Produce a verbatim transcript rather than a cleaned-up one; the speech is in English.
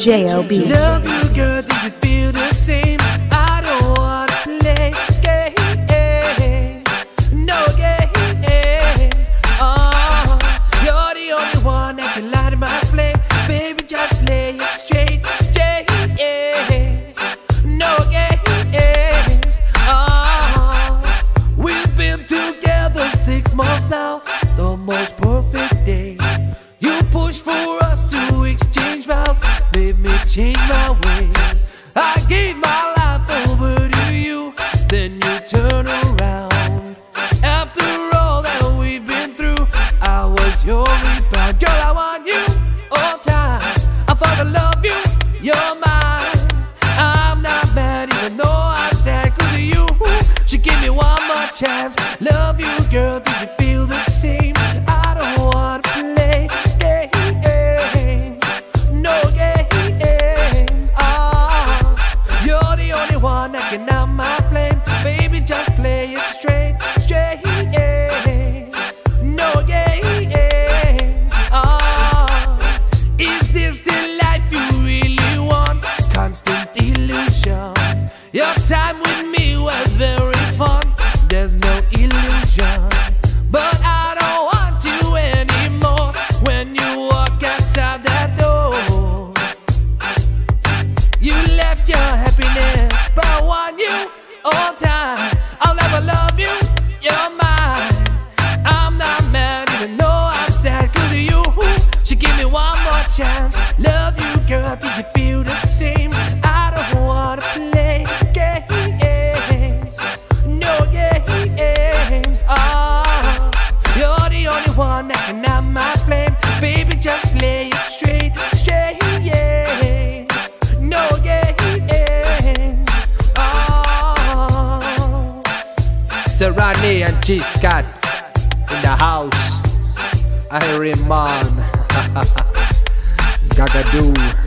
J O B. Love you, girl, do you feel the same? I don't wanna play games, no games. Oh, you're the only one that can light my flame. Baby, just play it straight. James, no games. Oh, we've been together six months now, the most perfect day. You push for us to exchange vows, made me change my ways. I gave my life over to you, then you turn around. After all that we've been through, I was your rebound. Girl, I want you all time. I fucking love you, you're mine. I'm not mad even though I'm sad, cause of you. She give me one more chance. Love you, girl, do you feel the same? I don't wanna play games, no games. Oh, you're the only one that can out my flame. Baby, just play it straight, straight, no games. Oh, is this the life you really want? Constant illusion. Your time with me was very fun, there's no illusion. But I don't want you anymore when you walk outside that door. You left your happiness, but I want you all time. I'll never love you, you're mine. I'm not mad even though I'm sad, cause of you. She give me one more chance. Love you, girl, do you feel the same? I don't wanna play games, no games. Oh, you're the only one that can have my flame. Baby, just play it straight, straight, yeah. No games. Oh, Serrani and G Scott in the house. Iron Man. Gagadoo.